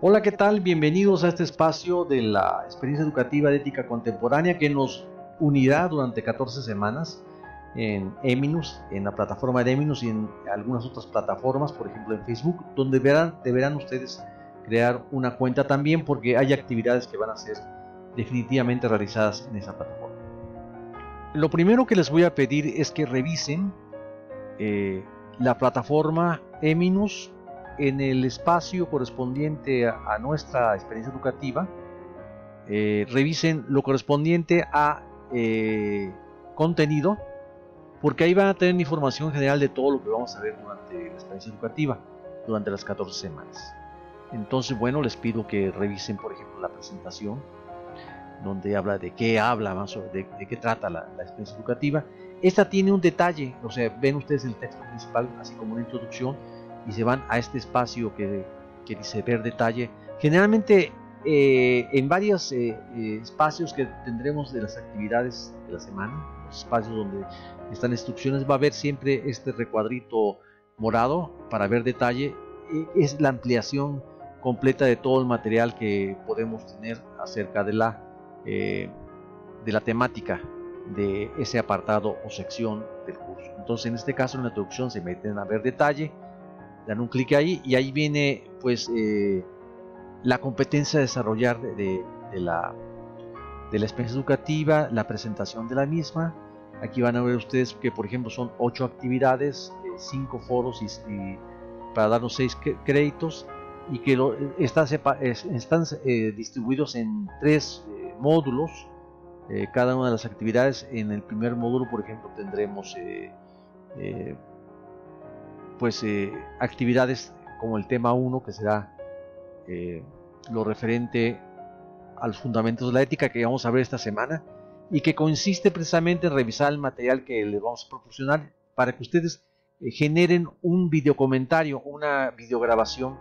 Hola, ¿qué tal? Bienvenidos a este espacio de la experiencia educativa de ética contemporánea que nos unirá durante 14 semanas en Eminus, en la plataforma de Eminus y en algunas otras plataformas, por ejemplo en Facebook, donde deberán ustedes crear una cuenta también porque hay actividades que van a ser definitivamente realizadas en esa plataforma. Lo primero que les voy a pedir es que revisen la plataforma Eminus en el espacio correspondiente a nuestra experiencia educativa. Revisen lo correspondiente a contenido, porque ahí van a tener información general de todo lo que vamos a ver durante la experiencia educativa, durante las 14 semanas. Entonces, bueno, les pido que revisen, por ejemplo, la presentación, donde habla de qué habla, más de qué trata la experiencia educativa. Esta tiene un detalle, o sea, ven ustedes el texto principal, así como una introducción, y se van a este espacio que dice ver detalle. Generalmente en varios espacios que tendremos de las actividades de la semana, los espacios donde están instrucciones, va a haber siempre este recuadrito morado para ver detalle. Es la ampliación completa de todo el material que podemos tener acerca de la temática de ese apartado o sección del curso. Entonces, en este caso, en la introducción se meten a ver detalle, dan un clic ahí y ahí viene pues la competencia a desarrollar de la experiencia educativa, la presentación de la misma. Aquí van a ver ustedes que, por ejemplo, son 8 actividades, 5 foros y para darnos 6 créditos, y que están distribuidos en 3 módulos. Cada una de las actividades. En el primer módulo, por ejemplo, tendremos actividades como el tema 1, que será lo referente a los fundamentos de la ética, que vamos a ver esta semana, y que consiste precisamente en revisar el material que les vamos a proporcionar para que ustedes generen un videocomentario, una videograbación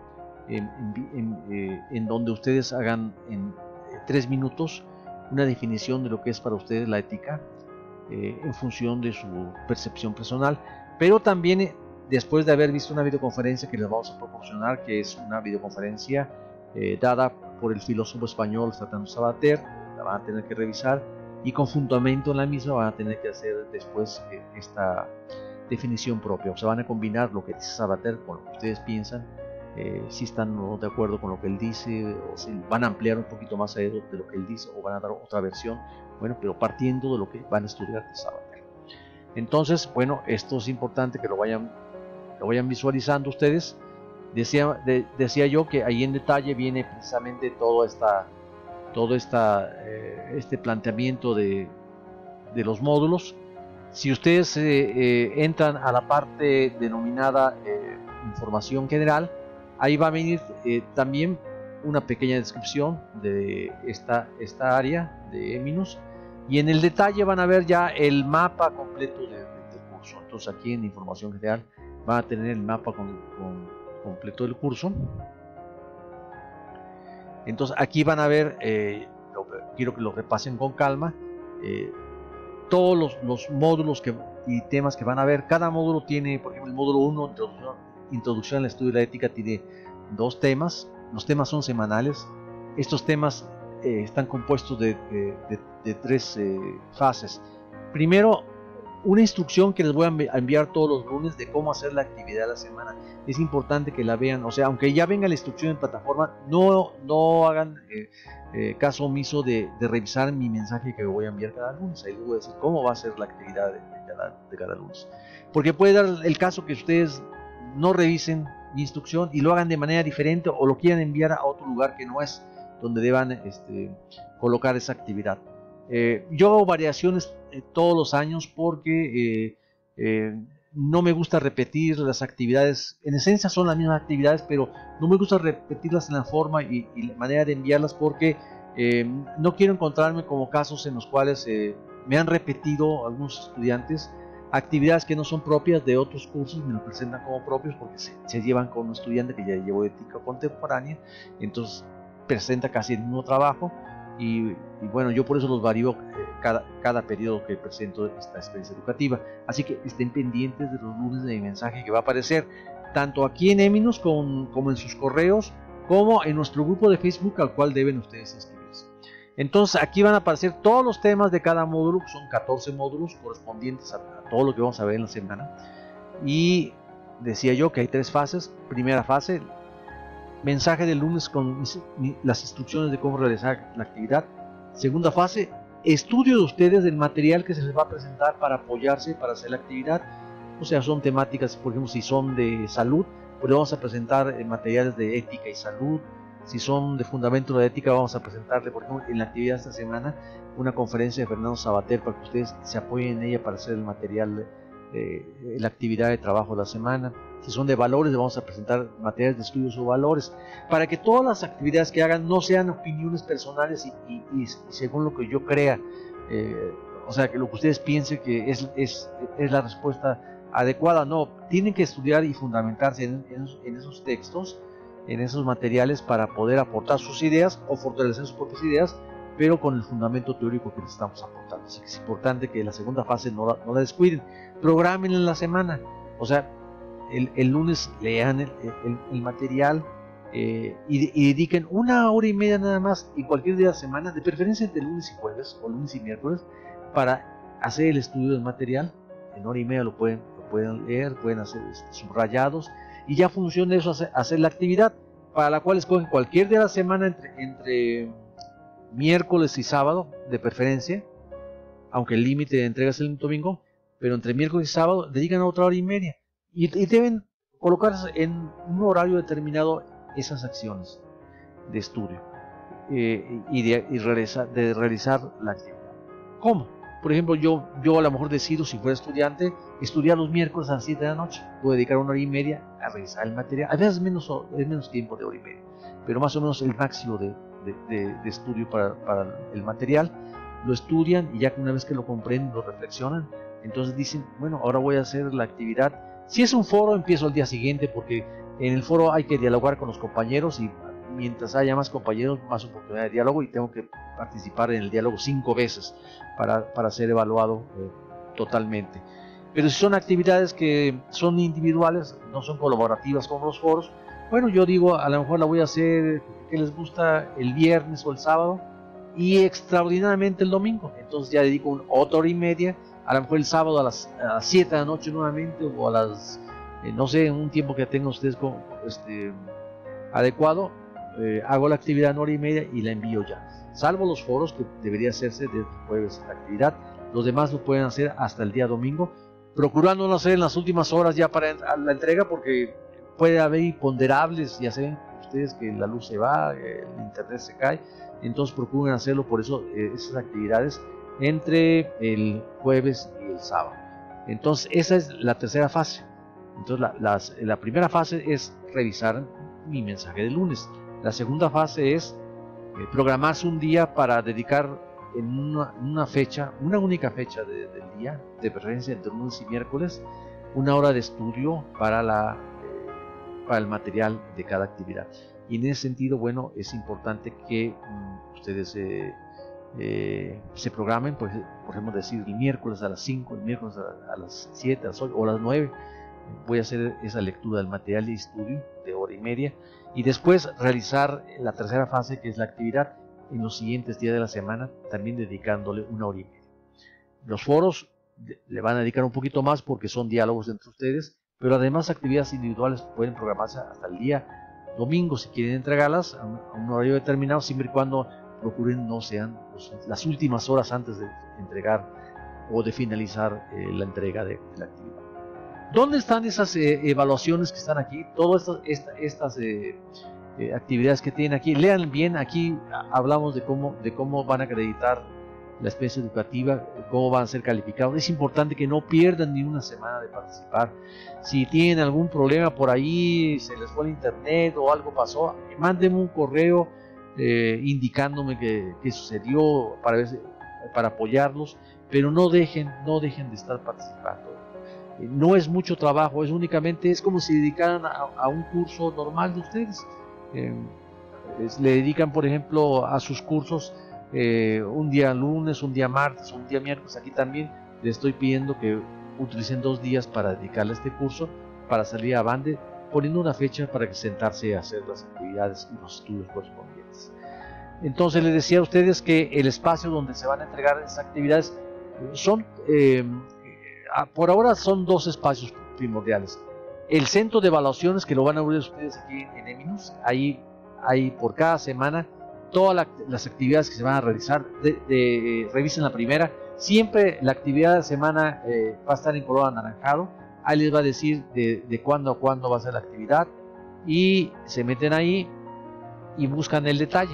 en donde ustedes hagan en 3 minutos una definición de lo que es para ustedes la ética en función de su percepción personal, pero también después de haber visto una videoconferencia que les vamos a proporcionar, que es una videoconferencia dada por el filósofo español Fernando Savater. La van a tener que revisar y con fundamento en la misma van a tener que hacer después esta definición propia. O sea, van a combinar lo que dice Savater con lo que ustedes piensan, si están o no de acuerdo con lo que él dice, o si van a ampliar un poquito más de lo que él dice, o van a dar otra versión, bueno, pero partiendo de lo que van a estudiar de Savater. Entonces, bueno, esto es importante que lo vayan visualizando ustedes. Decía yo que ahí en detalle viene precisamente todo este planteamiento de los módulos. Si ustedes entran a la parte denominada información general, ahí va a venir también una pequeña descripción de esta área de Eminus, y en el detalle van a ver ya el mapa completo del curso. Entonces aquí en información general van a tener el mapa completo del curso. Entonces aquí van a ver, quiero que lo repasen con calma, todos los módulos y temas que van a ver. Cada módulo tiene, por ejemplo, el módulo 1, introducción al estudio de la ética, tiene 2 temas. Los temas son semanales. Estos temas están compuestos de 3 fases. Primero, una instrucción que les voy a enviar todos los lunes de cómo hacer la actividad de la semana. Es importante que la vean, o sea, aunque ya venga la instrucción en plataforma, no hagan caso omiso de revisar mi mensaje que voy a enviar cada lunes. Ahí les voy a decir cómo va a ser la actividad de cada lunes. Porque puede dar el caso que ustedes no revisen mi instrucción y lo hagan de manera diferente, o lo quieran enviar a otro lugar que no es donde deban colocar esa actividad. Yo hago variaciones todos los años porque no me gusta repetir las actividades. En esencia son las mismas actividades, pero no me gusta repetirlas en la forma y la manera de enviarlas, porque no quiero encontrarme como casos en los cuales me han repetido algunos estudiantes actividades que no son propias de otros cursos, me lo presentan como propios porque se llevan con un estudiante que ya llevó ética contemporánea, entonces presenta casi el mismo trabajo. Y bueno, yo por eso los varío cada periodo que presento esta experiencia educativa. Así que estén pendientes de los lunes de mi mensaje, que va a aparecer tanto aquí en Eminus como en sus correos, como en nuestro grupo de Facebook al cual deben ustedes inscribirse. Entonces aquí van a aparecer todos los temas de cada módulo, que son 14 módulos correspondientes a todo lo que vamos a ver en la semana. Y decía yo que hay 3 fases. Primera fase, mensaje del lunes con las instrucciones de cómo realizar la actividad. Segunda fase, estudio de ustedes del material que se les va a presentar para apoyarse para hacer la actividad. O sea, son temáticas, por ejemplo, si son de salud, pues vamos a presentar materiales de ética y salud. Si son de fundamento de ética, vamos a presentarle, por ejemplo, en la actividad de esta semana, una conferencia de Fernando Sabater para que ustedes se apoyen en ella para hacer el material, la actividad de trabajo de la semana. Si son de valores, vamos a presentar materiales de estudios o valores, para que todas las actividades que hagan no sean opiniones personales y según lo que yo crea, o sea, que lo que ustedes piensen que es la respuesta adecuada. No, tienen que estudiar y fundamentarse en esos textos, en esos materiales, para poder aportar sus ideas o fortalecer sus propias ideas, pero con el fundamento teórico que les estamos aportando. Así que es importante que la segunda fase no la descuiden. Programen en la semana, o sea, el lunes lean el material y dediquen 1 hora y media nada más en cualquier día de la semana, de preferencia entre lunes y jueves o lunes y miércoles, para hacer el estudio del material. En 1 hora y media lo pueden leer, pueden hacer subrayados, y ya funciona eso, hacer la actividad, para la cual escogen cualquier día de la semana entre miércoles y sábado, de preferencia, aunque el límite de entrega es el domingo, pero entre miércoles y sábado dedican 1 hora y media, y deben colocarse en un horario determinado esas acciones de estudio de realizar la actividad. ¿Cómo? Por ejemplo, yo a lo mejor decido, si fuera estudiante, estudiar los miércoles a las 7 de la noche. Puedo dedicar 1 hora y media a revisar el material. A veces es menos tiempo de 1 hora y media, pero más o menos el máximo de estudio para el material. Lo estudian, y ya que una vez que lo comprenden, lo reflexionan, entonces dicen, bueno, ahora voy a hacer la actividad. Si es un foro, empiezo al día siguiente, porque en el foro hay que dialogar con los compañeros, y mientras haya más compañeros, más oportunidad de diálogo, y tengo que participar en el diálogo 5 veces para ser evaluado totalmente. Pero si son actividades que son individuales, no son colaborativas como los foros, bueno, yo digo, a lo mejor la voy a hacer, que les gusta, el viernes o el sábado, y extraordinariamente el domingo. Entonces ya dedico 1 hora y media, a lo mejor el sábado a las 7 de la noche nuevamente, o a las, no sé, en un tiempo que tengan ustedes adecuado, hago la actividad en 1 hora y media y la envío ya. Salvo los foros, que debería hacerse desde jueves la actividad, los demás lo pueden hacer hasta el día domingo, procurando no hacer en las últimas horas ya para la entrega, porque puede haber imponderables. Ya saben ustedes que la luz se va, el internet se cae, entonces procuren hacerlo, por eso esas actividades entre el jueves y el sábado. Entonces esa es la tercera fase. Entonces la primera fase es revisar mi mensaje del lunes. La segunda fase es programarse un día para dedicar en una fecha, una única fecha del día, de preferencia entre lunes y miércoles, 1 hora de estudio para el material de cada actividad. Y en ese sentido, bueno, es importante que ustedes se programen, por ejemplo, decir el miércoles a las 5, el miércoles a las 7, a las 8 o a las 9, voy a hacer esa lectura del material de estudio de 1 hora y media, y después realizar la tercera fase, que es la actividad, en los siguientes días de la semana, también dedicándole 1 hora y media. Los foros le van a dedicar un poquito más, porque son diálogos entre ustedes, pero además actividades individuales pueden programarse hasta el día domingo, si quieren entregarlas a un horario determinado, siempre y cuando procuren no sean las últimas horas antes de entregar o de finalizar la entrega de la actividad. ¿Dónde están esas evaluaciones que están aquí? Todas estas actividades que tienen aquí. Lean bien, aquí hablamos de cómo van a acreditar la experiencia educativa, cómo van a ser calificados. Es importante que no pierdan ni una semana de participar. Si tienen algún problema por ahí, se les fue el internet o algo pasó, mándenme un correo indicándome qué sucedió para apoyarlos, pero no dejen de estar participando. No es mucho trabajo, es como si dedicaran a un curso normal de ustedes. Le dedican, por ejemplo, a sus cursos un día lunes, un día martes, un día miércoles. Aquí también les estoy pidiendo que utilicen 2 días para dedicarle a este curso, para salir avante poniendo una fecha para que sentarse a hacer las actividades y los estudios correspondientes. Entonces les decía a ustedes que el espacio donde se van a entregar estas actividades son, por ahora son dos espacios primordiales. El centro de evaluaciones, que lo van a ver ustedes aquí en Eminus, ahí hay por cada semana todas las actividades que se van a realizar. Revisen la primera. Siempre la actividad de semana va a estar en color anaranjado. Ahí les va a decir de cuándo a cuándo va a ser la actividad. Y se meten ahí y buscan el detalle.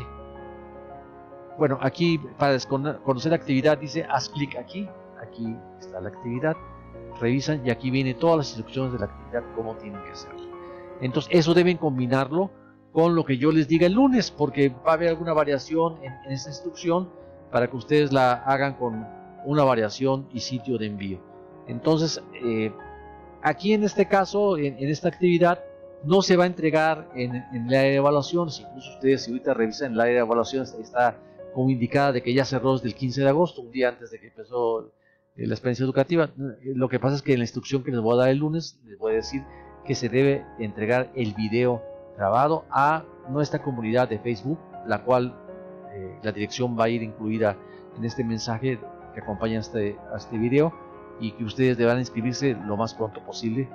Bueno, aquí para conocer la actividad dice haz clic aquí. Aquí está la actividad. Revisan y aquí vienen todas las instrucciones de la actividad, cómo tienen que hacerlo. Entonces eso deben combinarlo con lo que yo les diga el lunes, porque va a haber alguna variación en esta instrucción para que ustedes la hagan con una variación y sitio de envío. Entonces aquí en este caso, en esta actividad, no se va a entregar en el área de evaluaciones. Incluso ustedes, si ahorita revisan el área de evaluaciones, está como indicada de que ya cerró desde el 15 de agosto, un día antes de que empezó la experiencia educativa. Lo que pasa es que en la instrucción que les voy a dar el lunes, les voy a decir que se debe entregar el video grabado a nuestra comunidad de Facebook, la cual la dirección va a ir incluida en este mensaje que acompaña a este video, y que ustedes deberán inscribirse lo más pronto posible.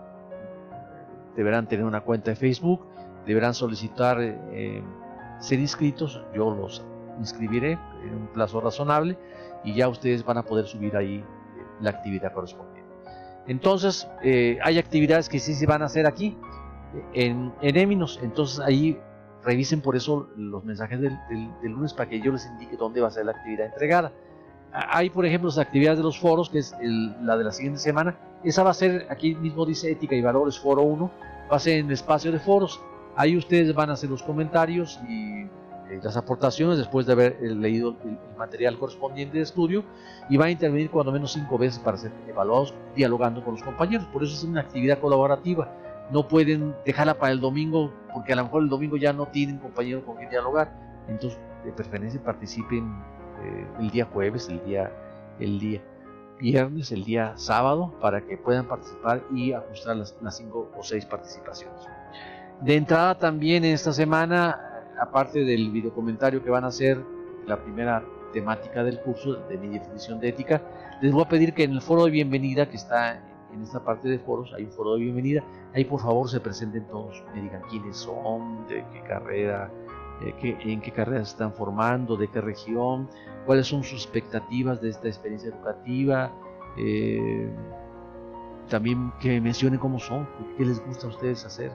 Deberán tener una cuenta de Facebook, deberán solicitar ser inscritos. Yo los inscribiré en un plazo razonable y ya ustedes van a poder subir ahí la actividad correspondiente. Entonces hay actividades que sí se van a hacer aquí en Eminus. Entonces ahí revisen por eso los mensajes del lunes, para que yo les indique dónde va a ser la actividad entregada. Hay, por ejemplo, las actividades de los foros, que es la de la siguiente semana. Esa va a ser, aquí mismo dice Ética y Valores Foro 1, va a ser en el espacio de foros. Ahí ustedes van a hacer los comentarios y las aportaciones después de haber leído el material correspondiente de estudio, y van a intervenir cuando menos 5 veces para ser evaluados, dialogando con los compañeros. Por eso es una actividad colaborativa. No pueden dejarla para el domingo, porque a lo mejor el domingo ya no tienen compañeros con quien dialogar. Entonces, de preferencia participen el día jueves, el día viernes, el día sábado, para que puedan participar y ajustar las 5 o 6 participaciones. De entrada también en esta semana, aparte del video comentario que van a hacer, la primera temática del curso de mi definición de ética, les voy a pedir que en el foro de bienvenida, que está en esta parte de foros, hay un foro de bienvenida. Ahí por favor se presenten todos, me digan quiénes son, de qué carrera, en qué carreras se están formando, de qué región, cuáles son sus expectativas de esta experiencia educativa. También que mencionen cómo son, qué les gusta a ustedes hacer,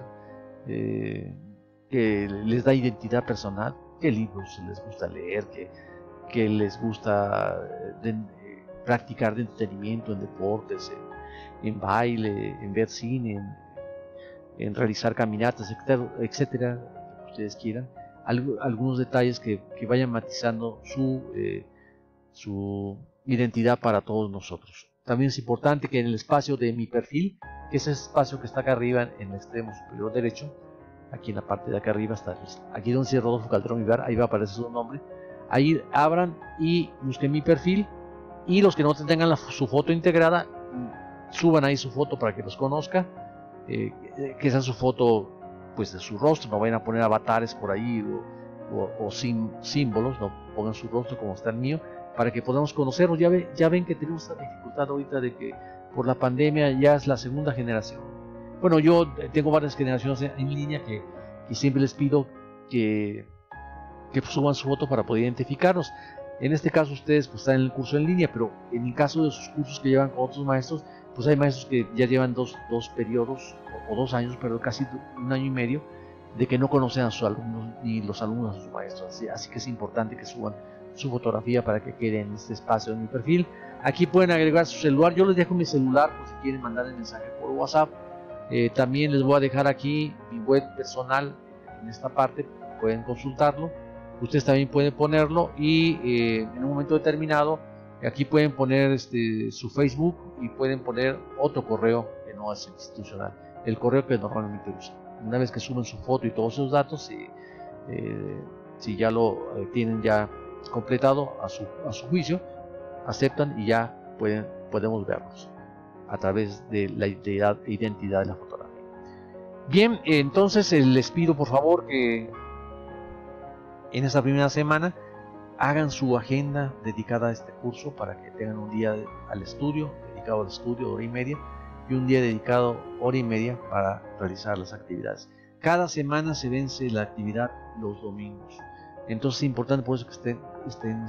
que les da identidad personal, qué libros les gusta leer, qué les gusta practicar de entretenimiento, en deportes, en baile, en ver cine, en realizar caminatas, etcétera, lo que ustedes quieran. Algunos detalles que vayan matizando su identidad para todos nosotros. También es importante que en el espacio de mi perfil, que es ese espacio que está acá arriba en el extremo superior derecho, aquí en la parte de acá arriba está, aquí donde dice Rodolfo Calderón Vivar, ahí va a aparecer su nombre. Ahí abran y busquen mi perfil, y los que no tengan su foto integrada, suban ahí su foto para que los conozca, que sea su foto pues de su rostro, no vayan a poner avatares por ahí o símbolos, no pongan su rostro como está el mío, para que podamos conocerlos. Ya ven que tenemos esta dificultad ahorita de que por la pandemia ya es la segunda generación. Bueno, yo tengo varias generaciones en línea que siempre les pido que suban su foto para poder identificarnos. En este caso ustedes pues están en el curso en línea, pero en el caso de sus cursos que llevan con otros maestros, pues hay maestros que ya llevan dos periodos o 2 años, pero casi 1 año y medio, de que no conocen a sus alumnos ni los alumnos a sus maestros. Así que es importante que suban su fotografía para que quede en este espacio de mi perfil. Aquí pueden agregar su celular. Yo les dejo mi celular por si quieren mandar el mensaje por WhatsApp. También les voy a dejar aquí mi web personal en esta parte, pueden consultarlo. Ustedes también pueden ponerlo, y en un momento determinado aquí pueden poner su Facebook, y pueden poner otro correo que no es institucional, el correo que normalmente usan. Una vez que suben su foto y todos esos datos, si ya lo tienen ya completado a su juicio, aceptan y ya podemos verlos a través de la identidad de la fotografía. Bien, entonces les pido por favor que en esta primera semana hagan su agenda dedicada a este curso para que tengan un día al estudio, dedicado al estudio, hora y media, y un día dedicado hora y media para realizar las actividades. Cada semana se vence la actividad los domingos, entonces es importante por eso que estén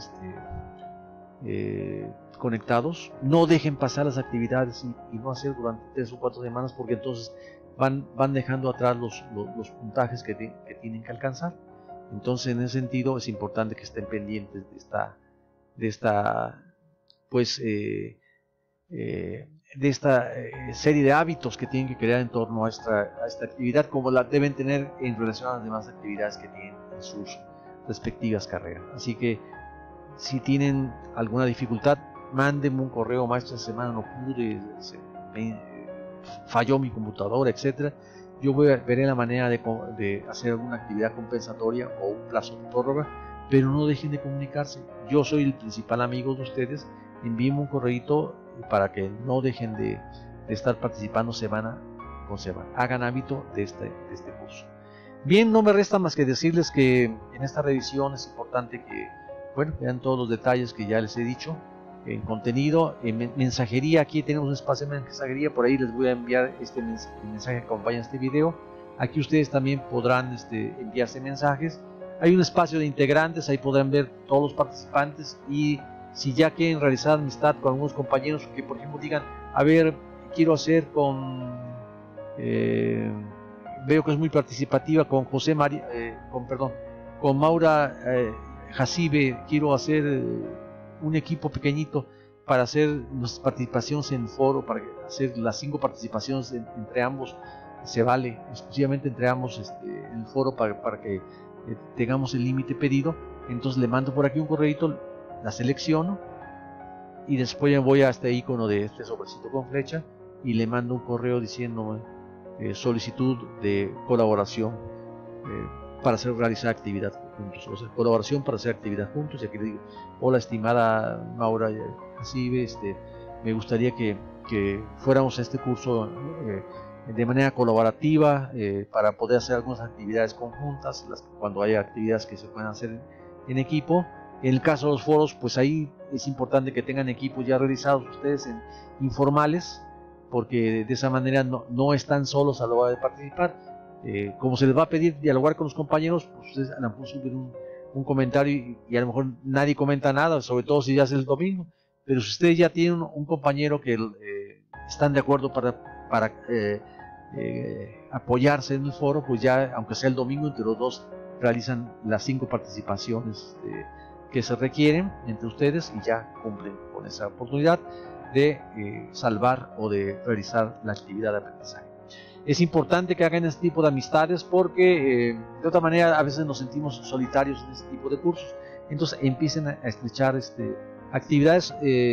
conectados. No dejen pasar las actividades y no hacer durante 3 o 4 semanas, porque entonces van dejando atrás los puntajes que tienen que alcanzar. Entonces, en ese sentido, es importante que estén pendientes de esta serie de hábitos que tienen que crear en torno a esta actividad, como la deben tener en relación a las demás actividades que tienen en sus respectivas carreras. Así que, si tienen alguna dificultad, mándenme un correo: maestro, esta semana no pude, falló mi computadora, etcétera. Yo veré la manera de hacer alguna actividad compensatoria o un plazo de prórroga, pero no dejen de comunicarse. Yo soy el principal amigo de ustedes. Envíenme un correíto para que no dejen de estar participando semana con semana. Hagan hábito de este curso. Bien, no me resta más que decirles que en esta revisión es importante que vean todos los detalles que ya les he dicho en contenido, en mensajería. Aquí tenemos un espacio de mensajería, por ahí les voy a enviar el mensaje que acompaña este video. Aquí ustedes también podrán enviarse mensajes. Hay un espacio de integrantes, ahí podrán ver todos los participantes, y si ya quieren realizar amistad con algunos compañeros que, por ejemplo, digan: a ver, quiero hacer veo que es muy participativa con con Maura Jacibe, quiero hacer un equipo pequeñito para hacer nuestras participaciones en el foro, para hacer las 5 participaciones entre ambos. Se vale exclusivamente entre ambos el foro para que tengamos el límite pedido. Entonces le mando por aquí un correíto, la selecciono y después voy a este icono de este sobrecito con flecha y le mando un correo diciendo solicitud de colaboración para realizar actividad juntos, o sea, colaboración para hacer actividad juntos. Y aquí le digo: hola, estimada Maura Jacibe, me gustaría que fuéramos a este curso de manera colaborativa para poder hacer algunas actividades conjuntas, cuando haya actividades que se puedan hacer en equipo. En el caso de los foros, pues ahí es importante que tengan equipos ya realizados ustedes informales, porque de esa manera no están solos a la hora de participar. Como se les va a pedir dialogar con los compañeros, pues ustedes a lo mejor suben un comentario y a lo mejor nadie comenta nada, sobre todo si ya es el domingo. Pero si ustedes ya tienen un compañero que están de acuerdo para apoyarse en el foro, pues ya, aunque sea el domingo, entre los dos realizan las 5 participaciones que se requieren entre ustedes y ya cumplen con esa oportunidad de salvar o de realizar la actividad de aprendizaje. Es importante que hagan este tipo de amistades, porque de otra manera a veces nos sentimos solitarios en este tipo de cursos. Entonces empiecen a estrechar actividades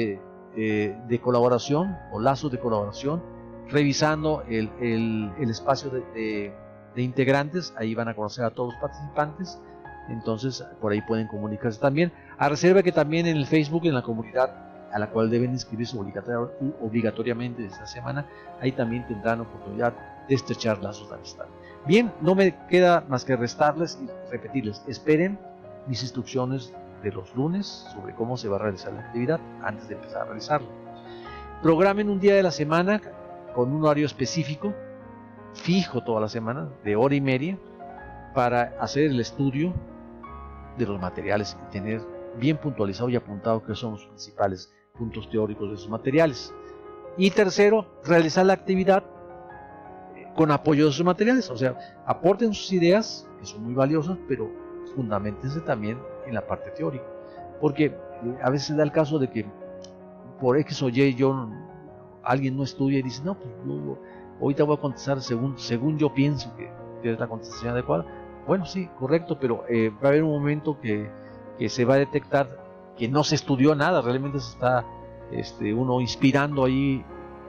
de colaboración o lazos de colaboración, revisando el espacio de integrantes. Ahí van a conocer a todos los participantes, entonces por ahí pueden comunicarse también, a reserva que también en el Facebook, en la comunidad a la cual deben inscribirse obligatoriamente esta semana, ahí también tendrán oportunidad de estrechar lazos de amistad. Bien, no me queda más que restarles y repetirles: esperen mis instrucciones de los lunes sobre cómo se va a realizar la actividad antes de empezar a realizarla. Programen un día de la semana con un horario específico, fijo toda la semana, de hora y media, para hacer el estudio de los materiales y tener bien puntualizado y apuntado qué son los principales puntos teóricos de esos materiales. Y tercero, realizar la actividad con apoyo de esos materiales, o sea, aporten sus ideas, que son muy valiosas, pero fundamentense también en la parte teórica, porque a veces da el caso de que por X o Y alguien no estudia y dice: no, pues yo ahorita voy a contestar según yo pienso que es la contestación adecuada. Bueno, sí, correcto, pero va a haber un momento que se va a detectar que no se estudió nada, realmente se está uno inspirando ahí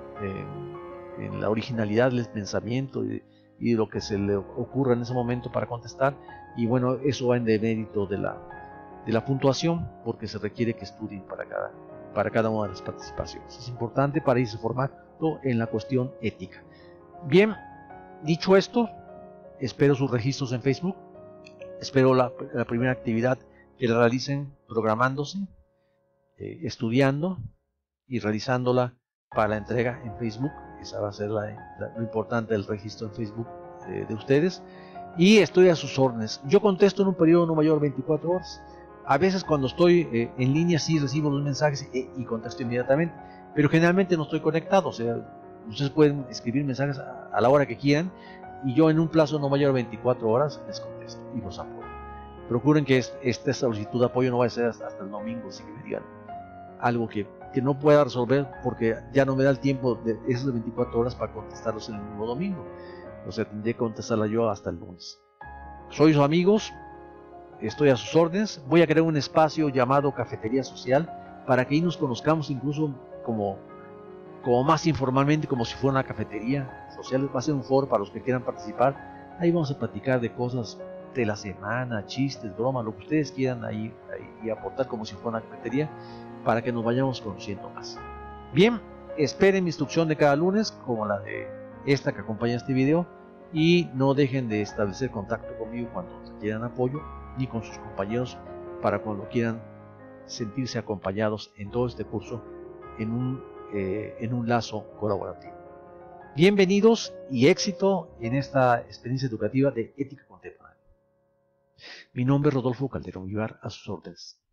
en la originalidad del pensamiento y de lo que se le ocurra en ese momento para contestar. Y bueno, eso va en demérito de la puntuación, porque se requiere que estudien para cada una de las participaciones. Es importante para irse formando en la cuestión ética. Bien, Dicho esto, espero sus registros en Facebook. Espero la primera actividad que la realicen programándose, estudiando y realizándola para la entrega en Facebook. Esa va a ser lo importante del registro en Facebook de ustedes. Y estoy a sus órdenes. Yo contesto en un periodo no mayor de 24 horas. A veces cuando estoy en línea sí recibo los mensajes y contesto inmediatamente, pero generalmente no estoy conectado. O sea, ustedes pueden escribir mensajes a la hora que quieran y yo en un plazo no mayor de 24 horas les contesto y los apoyo. Procuren que esta solicitud de apoyo no vaya a ser hasta el domingo, así que me digan algo que no pueda resolver porque ya no me da el tiempo de esas 24 horas para contestarlos el mismo domingo. O sea, tendré que contestarla yo hasta el lunes. Soy sus amigos, estoy a sus órdenes. Voy a crear un espacio llamado Cafetería Social para que ahí nos conozcamos incluso como más informalmente, como si fuera una cafetería social. Va a ser un foro para los que quieran participar. Ahí vamos a platicar de cosas de la semana, chistes, bromas, lo que ustedes quieran ahí aportar como si fuera una cafetería para que nos vayamos conociendo más. Bien, esperen mi instrucción de cada lunes como la de esta que acompaña este video y no dejen de establecer contacto conmigo cuando quieran apoyo ni con sus compañeros para cuando quieran sentirse acompañados en todo este curso en un lazo colaborativo. Bienvenidos y éxito en esta experiencia educativa de ética contemporánea. Mi nombre es Rodolfo Calderón Vivar, a sus órdenes.